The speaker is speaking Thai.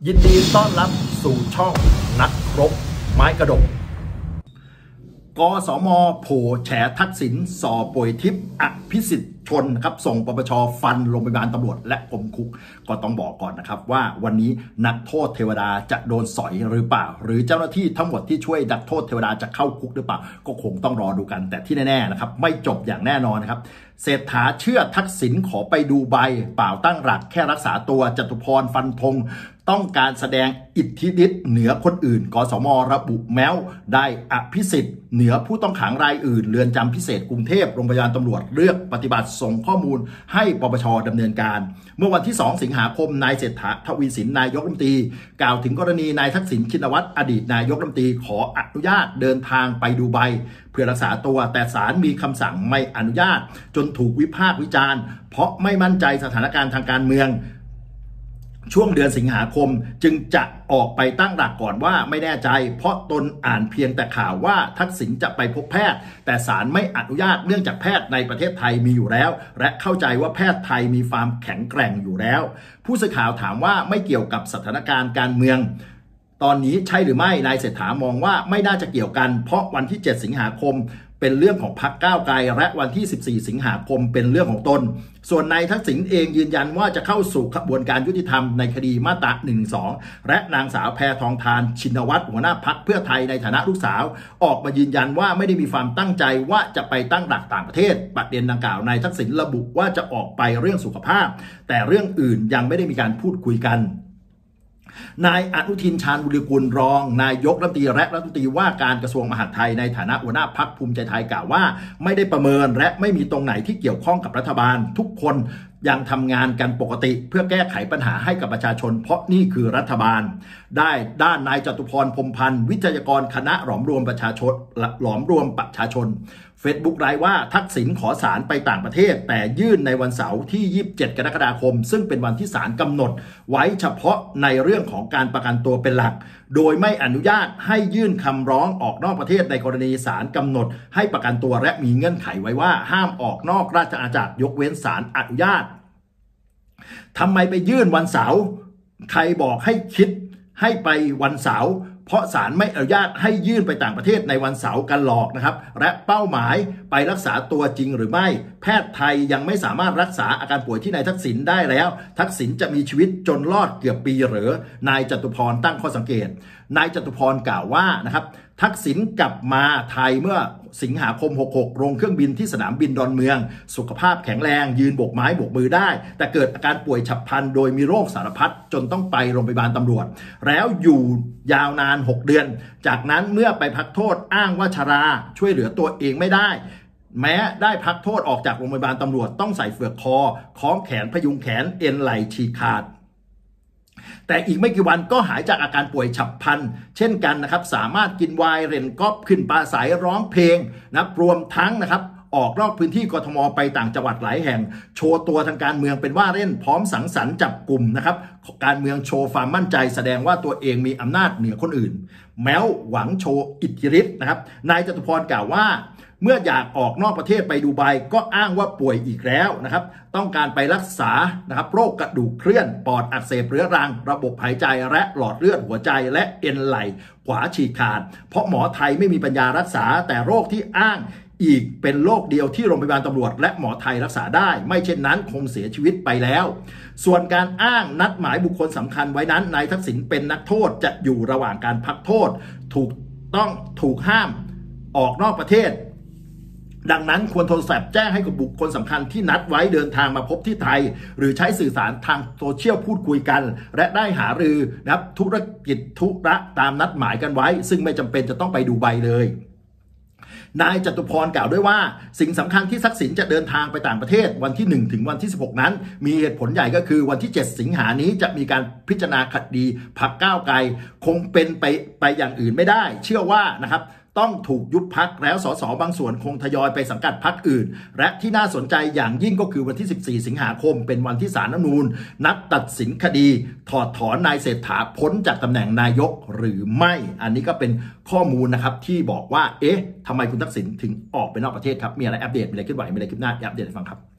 ยินดีต้อนรับสู่ช่องนักรบไม้กระดกกสม.โผแฉทักษิณส่อป่วยทิพย์อภิสิทธิ์ชนครับส่งปปช.ฟันโรงพยาบาลตำรวจและกรมคุกก็ต้องบอกก่อนนะครับว่าวันนี้นักโทษเทวดาจะโดนสอยหรือเปล่าหรือเจ้าหน้าที่ทั้งหมดที่ช่วยนักโทษเทวดาจะเข้าคุกหรือเปล่าก็คงต้องรอดูกันแต่ที่แน่ๆนะครับไม่จบอย่างแน่นอนนะครับเศรษฐาเชื่อทักษิณขอไปดูใบเปล่าตั้งหลักแค่รักษาตัวจตุพรฟันธงต้องการแสดงอิทธิฤทธิ์เหนือคนอื่นกสม.ระบุแม้วได้อภิสิทธิ์เหนือผู้ต้องขังรายอื่นเรือนจำพิเศษกรุงเทพโรงพยาบาลตำรวจเลือกปฏิบัติส่งข้อมูลให้ปปช.ดำเนินการเมื่อวันที่2สิงหาคมนายเศรษฐาทวีสินนายกรัฐมนตรีกล่าวถึงกรณีนายทักษิณชินวัตรอดีตนายกรัฐมนตรีขออนุญาตเดินทางไปดูไบเพื่อรักษาตัวแต่ศาลมีคำสั่งไม่อนุญาตจนถูกวิพากษ์วิจารณ์เพราะไม่มั่นใจสถานการณ์ทางการเมืองช่วงเดือนสิงหาคมจึงจะออกไปตั้งหลักก่อนว่าไม่แน่ใจเพราะตนอ่านเพียงแต่ข่าวว่าทักษิณจะไปพบแพทย์แต่ศาลไม่อนุญาตเนื่องจากแพทย์ในประเทศไทยมีอยู่แล้วและเข้าใจว่าแพทย์ไทยมีความแข็งแกร่งอยู่แล้วผู้สื่อข่าวถามว่าไม่เกี่ยวกับสถานการณ์การเมืองตอนนี้ใช่หรือไม่นายเศรษฐามองว่าไม่น่าจะเกี่ยวกันเพราะวันที่7สิงหาคมเป็นเรื่องของพรรคก้าวไกลและวันที่14สิงหาคมเป็นเรื่องของตนส่วนนายทักษิณเองยืนยันว่าจะเข้าสู่กระบวนการยุติธรรมในคดีมาตรา112และนางสาวแพทองธารชินวัตรหัวหน้าพรรคเพื่อไทยในฐานะลูกสาวออกมายืนยันว่าไม่ได้มีความตั้งใจว่าจะไปตั้งหลักต่างประเทศประเด็นดังกล่าวนายทักษิณระบุว่าจะออกไปเรื่องสุขภาพแต่เรื่องอื่นยังไม่ได้มีการพูดคุยกันนายอนุทินชาญวิรุฬกุลรองนายกรัฐมนตรีและรัฐมนตรีว่าการกระทรวงมหาดไทยในฐานะหัวหน้าพรรคภูมิใจไทยกล่าวว่าไม่ได้ประเมินและไม่มีตรงไหนที่เกี่ยวข้องกับรัฐบาลทุกคนยังทำงานกันปกติเพื่อแก้ไขปัญหาให้กับประชาชนเพราะนี่คือรัฐบาลด้านนายจตุพรพรหมพันธ์วิทยากรคณะหลอมรวมประชาชนFacebook รายว่าทักษิณขอศาลไปต่างประเทศแต่ยื่นในวันเสาร์ที่27กรกฎาคมซึ่งเป็นวันที่ศาลกำหนดไว้เฉพาะในเรื่องของการประกันตัวเป็นหลักโดยไม่อนุญาตให้ยื่นคำร้องออกนอกประเทศในกรณีศาลกำหนดให้ประกันตัวและมีเงื่อนไขไว้ว่าห้ามออกนอกราชอาณาจักรยกเว้นศาลอนุญาตทำไมไปยื่นวันเสาร์ใครบอกให้คิดให้ไปวันเสาร์เพราะศาลไม่อนุญาตให้ยื่นไปต่างประเทศในวันเสาร์กันหรอกนะครับและเป้าหมายไปรักษาตัวจริงหรือไม่แพทย์ไทยยังไม่สามารถรักษาอาการป่วยที่นายทักษิณได้แล้วทักษิณจะมีชีวิตจนรอดเกือบปีหรือนายจตุพรตั้งข้อสังเกตนายจตุพรกล่าวว่านะครับทักษิณกลับมาไทยเมื่อสิงหาคม66ลงเครื่องบินที่สนามบินดอนเมืองสุขภาพแข็งแรงยืนโบกไม้โบกมือได้แต่เกิดอาการป่วยฉับพลันโดยมีโรคสารพัดจนต้องไปโรงพยาบาลตำรวจแล้วอยู่ยาวนาน6เดือนจากนั้นเมื่อไปพักโทษอ้างว่าชราช่วยเหลือตัวเองไม่ได้แม้ได้พักโทษออกจากโรงพยาบาลตำรวจต้องใส่เฟือกคอคล้องแขนพยุงแขนเอ็นไหล่ฉีกขาดแต่อีกไม่กี่วันก็หายจากอาการป่วยฉับพลันเช่นกันนะครับสามารถกินไวน์เล่นกอล์ฟขึ้นปราศัยร้องเพลงนะรวมทั้งนะครับออกนอกพื้นที่กทมไปต่างจังหวัดหลายแห่งโชว์ตัวทางการเมืองเป็นว่าเล่นพร้อมสังสรรค์จับกลุ่มนะครับการเมืองโชว์ความมั่นใจแสดงว่าตัวเองมีอำนาจเหนือคนอื่นแม้หวังโชว์อิทธิฤทธิ์นะครับนายจตุพรกล่าวว่าเมื่ออยากออกนอกประเทศไปดูไบก็อ้างว่าป่วยอีกแล้วนะครับต้องการไปรักษานะครับโรคกระดูกเคลื่อนปอดอักเสบเรื้อรังระบบหายใจและหลอดเลือดหัวใจและเอ็นไหล่ขวาฉีกขาดเพราะหมอไทยไม่มีปัญญารักษาแต่โรคที่อ้างอีกเป็นโรคเดียวที่โรงพยาบาลตำรวจและหมอไทยรักษาได้ไม่เช่นนั้นคงเสียชีวิตไปแล้วส่วนการอ้างนัดหมายบุคคลสำคัญไว้นั้นนายทักษิณเป็นนักโทษจะอยู่ระหว่างการพักโทษถูกห้ามออกนอกประเทศดังนั้นควรโทรศัพท์แจ้งให้กับบุคคลสำคัญที่นัดไว้เดินทางมาพบที่ไทยหรือใช้สื่อสารทางโซเชียลพูดคุยกันและได้หารือนะครับธุรกิจธุระตามนัดหมายกันไว้ซึ่งไม่จำเป็นจะต้องไปดูใบเลยนายจตุพรกล่าวด้วยว่าสิ่งสำคัญที่ทักษิณจะเดินทางไปต่างประเทศวันที่1ถึงวันที่16นั้นมีเหตุผลใหญ่ก็คือวันที่7สิงหานี้จะมีการพิจารณาคดีพรรคก้าวไกลคงเป็นไปอย่างอื่นไม่ได้เชื่อว่านะครับต้องถูกยุบพรรคแล้วส.ส.บางส่วนคงทยอยไปสังกัดพรรคอื่นและที่น่าสนใจอย่างยิ่งก็คือวันที่14สิงหาคมเป็นวันที่ศาลรัฐธรรมนูญนัดตัดสินคดีถอดถอนนายเศรษฐาพ้นจากตำแหน่งนายกหรือไม่อันนี้ก็เป็นข้อมูลนะครับที่บอกว่าทำไมคุณทักษิณถึงออกไปนอกประเทศครับมีอะไรอัปเดตมีอะไรขึ้นไหวมีอะไรขึ้นหน้าอัปเดตให้ฟังครับ